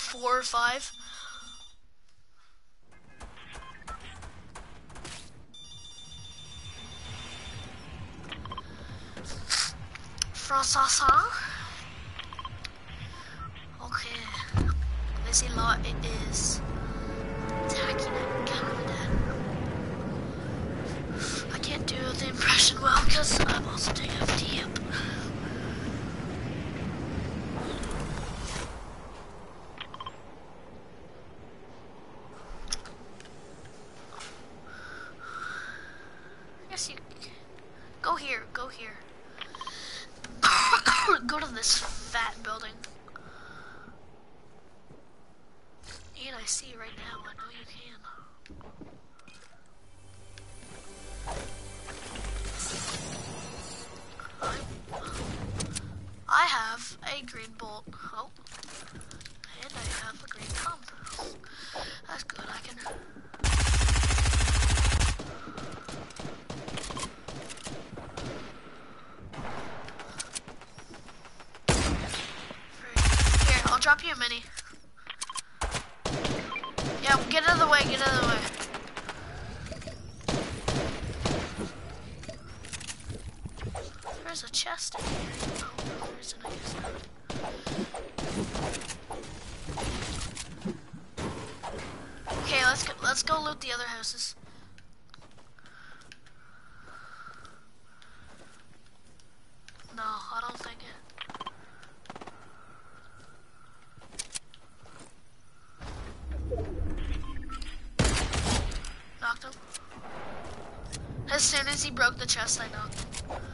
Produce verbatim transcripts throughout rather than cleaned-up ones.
four or five. Fransasa. Okay. Busy lot it is. Attacking at Canada. I can't do the impression well because I'm also taking a dip. Yes, you go here. Go here. Go to this fat building. And I see right now. I know you can. I have a green bolt. Oh. And I have a green pump. That's good. I can... Here, I'll drop you a mini. Yeah, get out of the way. Get out of the way. There's a chest in here. Oh, no, there isn't, I guess not. Okay, let's go, let's go loot the other houses. No, I don't think it. Knocked him. As soon as he broke the chest, I knocked him.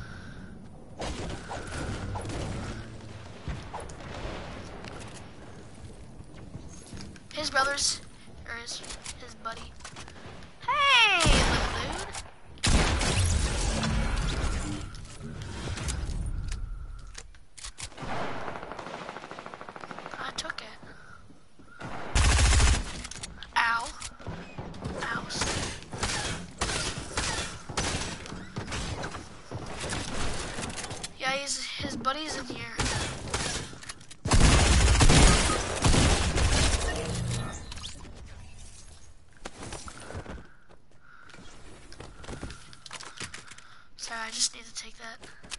His brothers, or his, his buddy. Hey, little dude. I took it. Ow. Ow. Yeah, he's, his buddy's in here. Sorry, I just need to take that.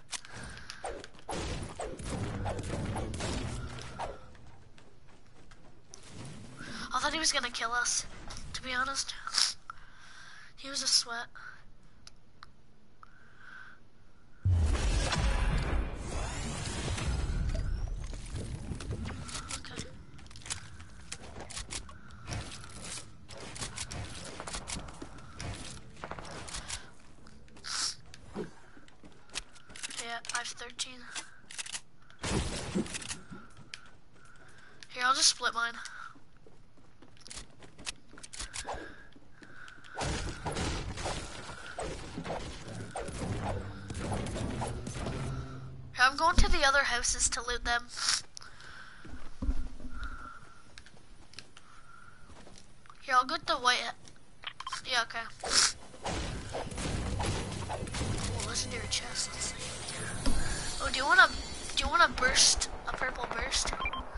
I thought he was gonna kill us, to be honest. He was a sweat. Okay. Yeah, I have thirteen. Here, I'll just split mine. Here, I'm going to the other houses to loot them. Here, I'll get the white. Yeah, okay. Oh, legendary chest. Let's see. Oh, do you wanna? Do you wanna burst a purple burst?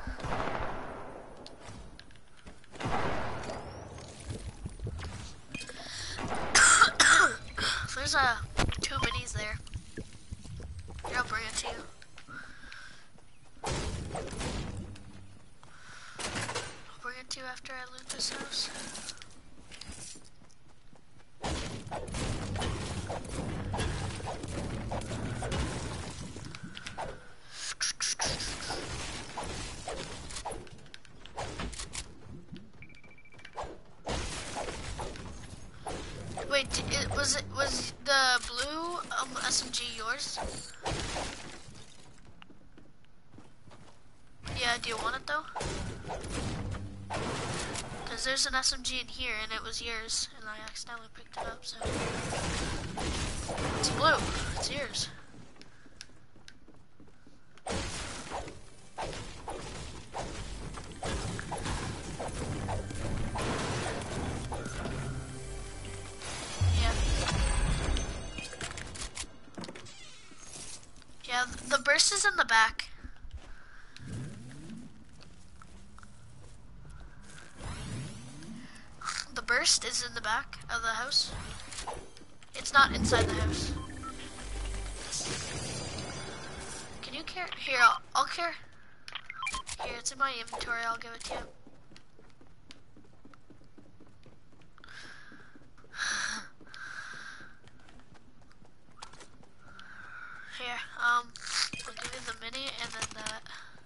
There's a two minis there. Here, I'll bring it to you. I'll bring it to you after I loot this house. Wait, it, was it was the blue um, S M G yours? Yeah, do you want it though? Because there's an S M G in here and it was yours, and I accidentally picked it up, so... It's blue, it's yours. Yeah. Yeah, the burst is in the back. first is in the back of the house. It's not inside the house. Can you carry? Here, I'll, I'll carry. Here, it's in my inventory. I'll give it to you. Here, um, I'll give you the mini and then that.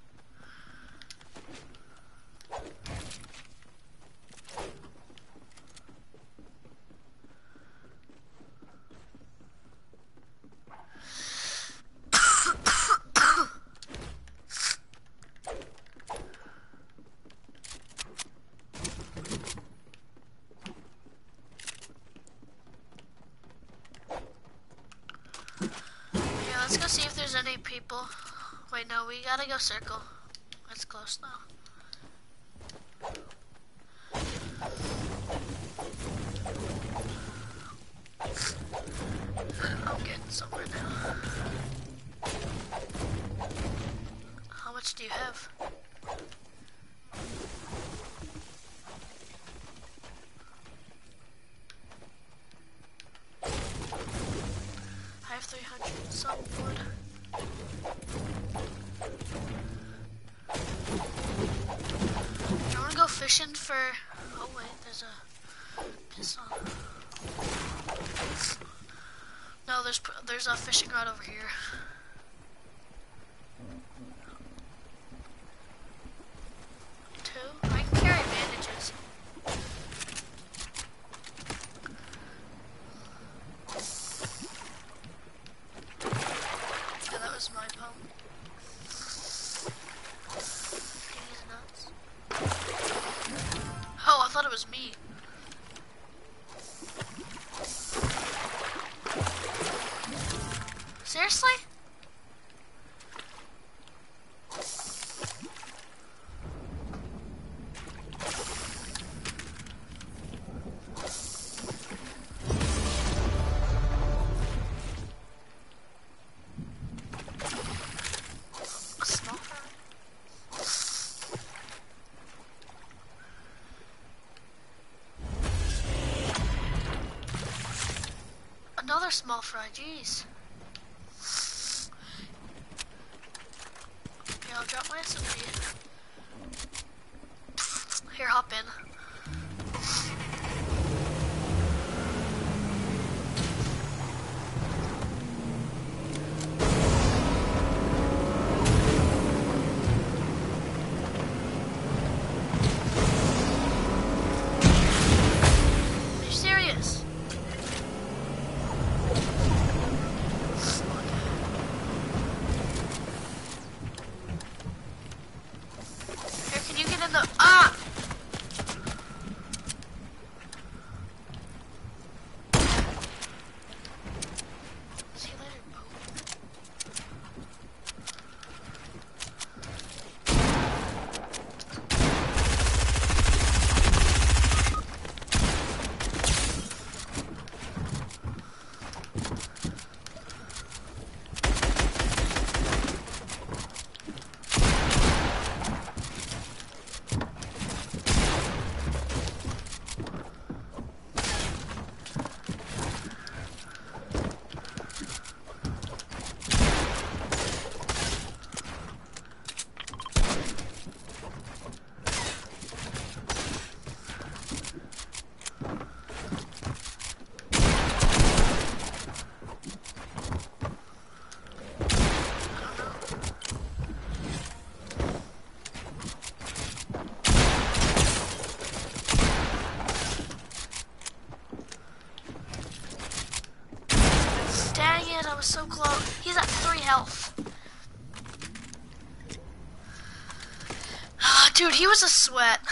Let's go see if there's any people. Wait, no, we gotta go circle. It's close now. I'm getting somewhere now. How much do you have? I have three hundred and some wood. Do you want to go fishing for... Oh wait, there's a pistol. No, there's there's a fishing rod over here. Two? I can carry bandages. Yeah, that was my pump. He's nuts. Oh, I thought it was me. Seriously? A small fry? Another small fry, jeez. I'll drop my S M G. Here, hop in. Are you serious? The, ah! See you later, Bo. Dang it, I was so close. He's at three health. Dude, he was a sweat.